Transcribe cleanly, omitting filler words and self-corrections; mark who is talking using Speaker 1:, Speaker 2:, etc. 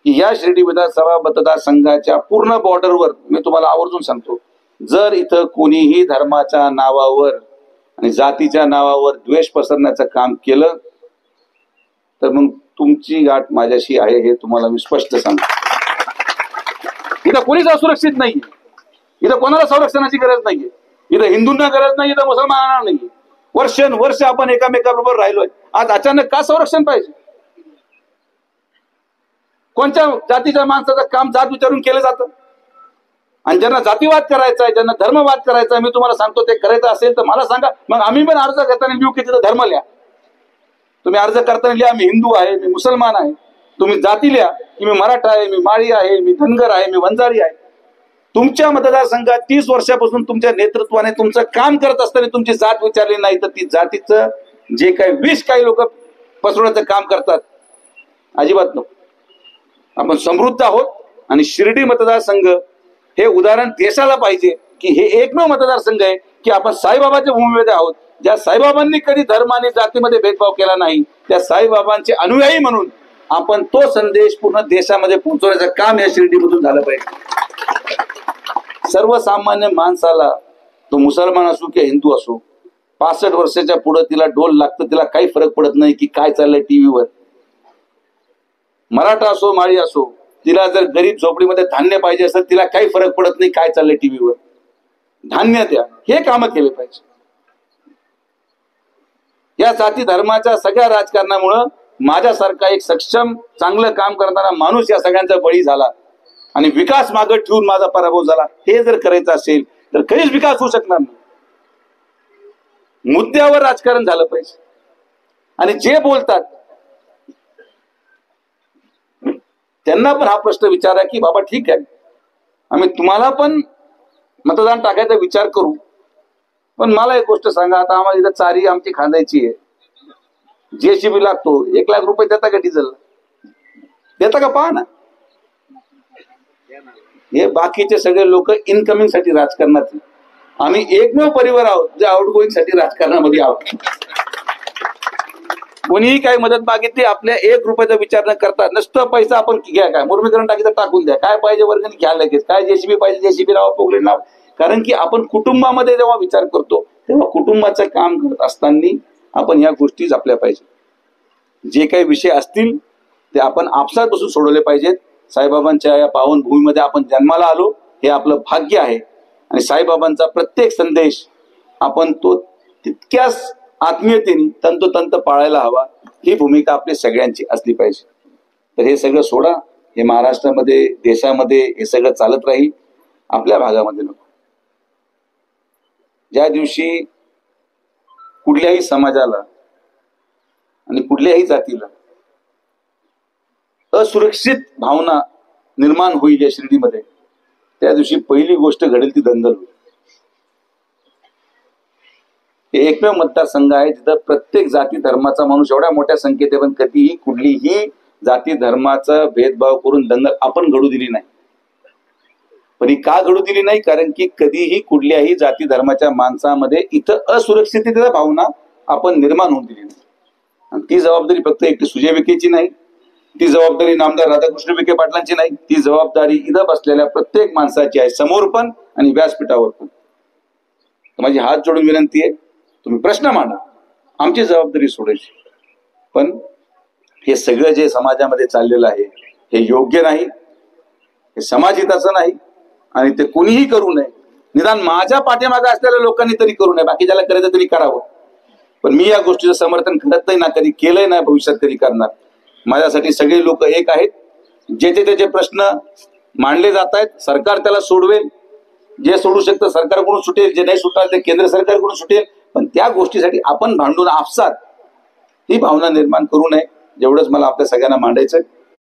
Speaker 1: की या शिर्डी विधानसभा मतदारसंघाच्या पूर्ण बॉर्डरवर मी तुम्हाला आवर्जून सांगतो, जर इथं कोणीही धर्माच्या नावावर आणि जातीच्या नावावर द्वेष पसरण्याचं काम केलं तर मग तुमची गाठ माझ्याशी आहे हे तुम्हाला मी स्पष्ट सांगतो. इथं कोणीच असुरक्षित नाहीये, इथं कोणाला संरक्षणाची गरज नाहीये, इथं हिंदूंना गरज नाही, इथं मुसलमानांना नाही. वर्षानुवर्ष आपण एकामेकाबरोबर राहिलोय, आज अचानक का संरक्षण पाहिजे? कोणत्या जातीच्या माणसाचं काम जात विचारून केलं जातं? आणि ज्यांना जातीवाद करायचा आहे, ज्यांना धर्मवाद करायचा आहे, मी तुम्हाला सांगतो ते करायचं असेल तर मला सांगा, मग आम्ही पण अर्ज करताना लिहू की तिथं धर्म लिहा. तुम्ही अर्ज करताना लिहा मी हिंदू आहे, मी मुसलमान आहे. तुम्ही जाती लिहा की मी मराठा आहे, मी माळी आहे, मी धनगर आहे, मी वंजारी आहे. तुमच्या मतदारसंघात 30 वर्षापासून तुमच्या नेतृत्वाने तुमचं काम करत असताना तुमची जात विचारली नाही तर ती जातीचं जे काही विष काही लोक पसरवण्याचं काम करतात, अजिबात नको. आपण समृद्ध आहोत आणि शिर्डी मतदारसंघ हे उदाहरण देशाला पाहिजे की हे एकमेव मतदारसंघ आहे की आपण साईबाबाच्या भूमीमध्ये आहोत. ज्या साईबाबांनी कधी धर्म आणि जातीमध्ये भेदभाव केला नाही, त्या साईबाबांचे अनुयायी म्हणून आपण तो संदेश पूर्ण देशामध्ये पोहोचवण्याचं काम या शिर्डीमधून झालं पाहिजे. सर्वसामान्य माणसाला, तो मुसलमान असो की हिंदू असो, 65 वर्षाच्या पुढे तिला डोल लागतं, तिला काही फरक पडत नाही की काय चाललंय टीव्हीवर. मराठा असो माळी असो, तिला जर गरीब झोपडीमध्ये धान्य पाहिजे असेल तिला काही फरक पडत नाही काय चाललंय टीव्हीवर, धान्य द्या, हे कामं केले पाहिजे. या जाती धर्माच्या सगळ्या राजकारणामुळं माझ्यासारखा एक सक्षम चांगलं काम करणारा माणूस या सगळ्यांचा बळी झाला आणि विकास मागे ठेवून माझा पराभव झाला. हे जर करायचं असेल तर कधीच विकास होऊ शकणार नाही. मुद्द्यावर राजकारण झालं पाहिजे. आणि जे बोलतात त्यांना पण हा प्रश्न विचारा की बाबा ठीक आहे, आम्ही तुम्हाला पण मतदान टाकायचा विचार करू, पण मला एक गोष्ट सांगा, आता आम्हाला इथं चारी आमची खांदायची आहे, जेसीबी लागतो, 1 लाख रुपये देता का डिझेल? देता का? पहा ना. हे बाकीचे सगळे लोक इनकमिंग साठी राजकारणात, आम्ही एकमेव परिवार आहोत जे आउटगोईंग साठी राजकारणामध्ये आहोत. कोणीही काही मदत मागितली आपल्या 1 रुपयाचा विचार न करता नुसतं पैसा आपण घ्या, काय मुरमीकरण टाकी तर टाकून द्या, काय पाहिजे वर्गणी घ्या लगेच, काय जेसीबी पाहिजे जेसीबी लावा, पोगले लावा. कारण की आपण कुटुंबामध्ये जेव्हा विचार करतो तेव्हा कुटुंबाचं काम करत असताना आपण या गोष्टी जपल्या पाहिजे. जे काही विषय असतील ते आपण आपसात बसून सोडवले पाहिजेत. साईबाबांच्या या पावन भूमीमध्ये आपण जन्माला आलो, हे आपलं भाग्य आहे आणि साईबाबांचा प्रत्येक संदेश आपण तो तितक्याच आत्मीयतेने तंतोतंत पाळायला हवा, ही भूमिका आपली सगळ्यांची असली पाहिजे. तर हे सगळं सोडा, हे महाराष्ट्रामध्ये देशामध्ये हे सगळं चालत राहील, आपल्या भागामध्ये नको. ज्या दिवशी कुठल्याही समाजाला आणि कुठल्याही जातीला असुरक्षित भावना निर्माण होईल या शिर्डीमध्ये, त्या दिवशी पहिली गोष्ट घडेल ती दंगल होईल. हे एकमेव मतदारसंघ आहे जिथं प्रत्येक जाती धर्माचा माणूस एवढ्या मोठ्या संख्येत आहे, पण कधीही कुठलीही जाती धर्माचा भेदभाव करून दंगल आपण घडू दिली नाही. पण ही का घडू दिली नाही? कारण की कधीही कुठल्याही जाती धर्माच्या माणसामध्ये इथं असुरक्षिततेची भावना आपण निर्माण होऊन दिली नाही. आणि ती जबाबदारी फक्त एकटी सुजय विखेची नाही, ती जबाबदारी नामदार राधाकृष्ण विखे पाटलांची नाही, ती जबाबदारी इथं बसलेल्या प्रत्येक माणसाची आहे, समोर पण आणि व्यासपीठावर पण. माझी हात जोडून विनंती आहे, तुम्ही प्रश्न मांडा, आमची जबाबदारी सोडायची. पण हे सगळं जे समाजामध्ये चाललेलं आहे हे योग्य नाही, हे समाजहिताचं नाही आणि ते कोणीही करू नये. निदान माझ्या पाठीमागे असलेल्या लोकांनी तरी करू नये, बाकी ज्याला करायचं तरी करावं. पण मी या गोष्टीचं समर्थन करत नाही, ना कधी केलंय, ना भविष्यात कधी करणार. माझ्यासाठी सगळे लोक एक आहेत. जे त्याचे प्रश्न मांडले जात आहेत सरकार त्याला सोडवेल, जे सोडू शकतं सरकारकडून सुटेल, जे नाही सुटणार ते केंद्र सरकारकडून सुटेल. पण त्या गोष्टीसाठी आपण भांडून आपसात ही भावना निर्माण करू नये, जेवढंच मला आपल्या सगळ्यांना मांडायचं.